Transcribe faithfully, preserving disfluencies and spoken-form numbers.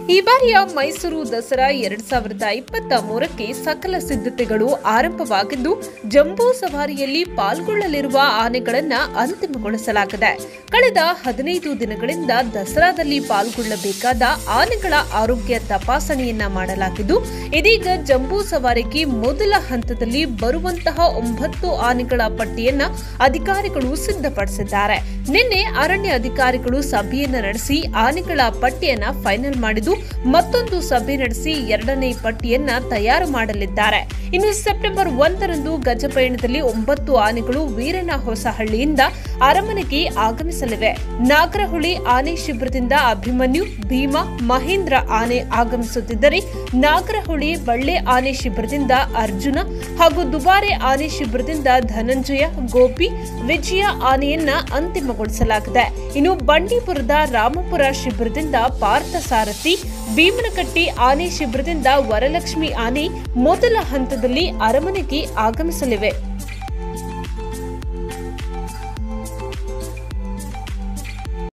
ಈ ಬಾರಿಯ ಮೈಸೂರು ದಸರಾ ಎರಡ್ ಸಾವಿರದ ಇಪ್ಪತ್ತ ಮೂರಕ್ಕೆ ಸಕಲ ಸಿದ್ಧತೆಗಳು ಆರಂಭವಾಗಿದ್ದು, ಜಂಬೂ ಸವಾರಿಯಲ್ಲಿ ಪಾಲ್ಗೊಳ್ಳಲಿರುವ ಆನೆಗಳನ್ನು ಅಂತಿಮಗೊಳಿಸಲಾಗಿದೆ. ಕಳೆದ ಹದಿನೈದು ದಿನಗಳಿಂದ ದಸರಾದಲ್ಲಿ ಪಾಲ್ಗೊಳ್ಳಬೇಕಾದ ಆನೆಗಳ ಆರೋಗ್ಯ ತಪಾಸಣೆಯನ್ನ ಮಾಡಲಾಗಿದ್ದು, ಇದೀಗ ಜಂಬೂ ಸವಾರಿಗೆ ಮೊದಲ ಹಂತದಲ್ಲಿ ಬರುವಂತಹ ಒಂಬತ್ತು ಆನೆಗಳ ಪಟ್ಟಿಯನ್ನ ಅಧಿಕಾರಿಗಳು ಸಿದ್ಧಪಡಿಸಿದ್ದಾರೆ. ನಿನ್ನೆ ಅರಣ್ಯ ಅಧಿಕಾರಿಗಳು ಸಭೆಯನ್ನ ನಡೆಸಿ ಆನೆಗಳ ಪಟ್ಟಿಯನ್ನ ಫೈನಲ್ ಮಾಡಿದ್ದು, ಮತ್ತೊಂದು ಸಭೆ ನಡೆಸಿ ಎರಡನೇ ಪಟ್ಟಿಯನ್ನ ತಯಾರು ಮಾಡಲಿದ್ದಾರೆ. ಇನ್ನು ಸೆಪ್ಟೆಂಬರ್ ಒಂದರಂದು ಗಜಪಯಣದಲ್ಲಿ ಒಂಬತ್ತು ಆನೆಗಳು ವೀರನ ಹೊಸಹಳ್ಳಿಯಿಂದ ಅರಮನೆಗೆ ಆಗಮಿಸಲಿವೆ. ನಾಗರಹೊಳಿ ಆನೆ ಶಿಬಿರದಿಂದ ಅಭಿಮನ್ಯು, ಭೀಮಾ, ಮಹೇಂದ್ರ ಆನೆ ಆಗಮಿಸುತ್ತಿದ್ದರೆ, ನಾಗರಹೊಳಿ ಬಳ್ಳೆ ಆನೆ ಶಿಬಿರದಿಂದ ಅರ್ಜುನ ಹಾಗೂ ದುಬಾರೆ ಆನೆ ಶಿಬಿರದಿಂದ ಧನಂಜಯ, ಗೋಪಿ, ವಿಜಯ ಆನೆಯನ್ನ ಅಂತಿಮಗೊಳಿಸಲಾಗಿದೆ. ಇನ್ನು ಬಂಡೀಪುರದ ರಾಮಪುರ ಶಿಬಿರದಿಂದ ಪಾರ್ಥಸಾರಥಿ, ಭೀಮನಕಟ್ಟಿ ಆನೆ ಶಿಬಿರದಿಂದ ವರಲಕ್ಷ್ಮಿ ಆನೆ ಮೊದಲ ಹಂತದಲ್ಲಿ ಅರಮನೆಗೆ ಆಗಮಿಸಲಿವೆ.